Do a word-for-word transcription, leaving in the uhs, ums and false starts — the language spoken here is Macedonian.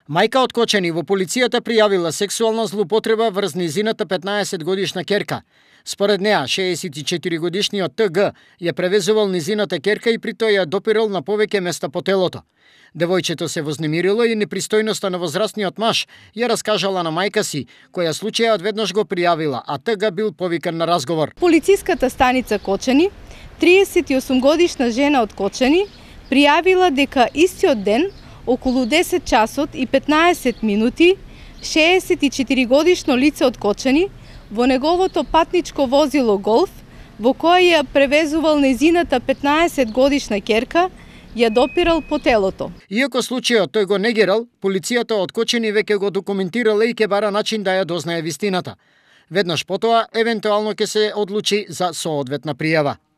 Мајка од Кочани во полицијата пријавила сексуална злоупотреба врз низината петнаесет годишна ќерка. Според неа, шеесет и четири годишниот Т Г ја превезувал низината ќерка и при тоа ја допирал на повеќе места по телото. Девојчето се вознемирило и непристојноста на возрастниот маж ја раскажала на мајка си, која случајот веднаш го пријавила, а Т Г бил повикан на разговор. Полициската станица Кочани, триесет и осум годишна жена од Кочани, пријавила дека истиот ден, околу десет часот и петнаесет минути, шеесет и четири годишно лице од Кочани, во неговото патничко возило Голф, во кое ја превезувал незината петнаесет годишна ќерка, ја допирал по телото. Иако случајот тој го негирал, полицијата од Кочани веќе го документирала и ќе бара начин да ја дознае вистината. Веднаш потоа, евентуално ќе се одлучи за соодветна пријава.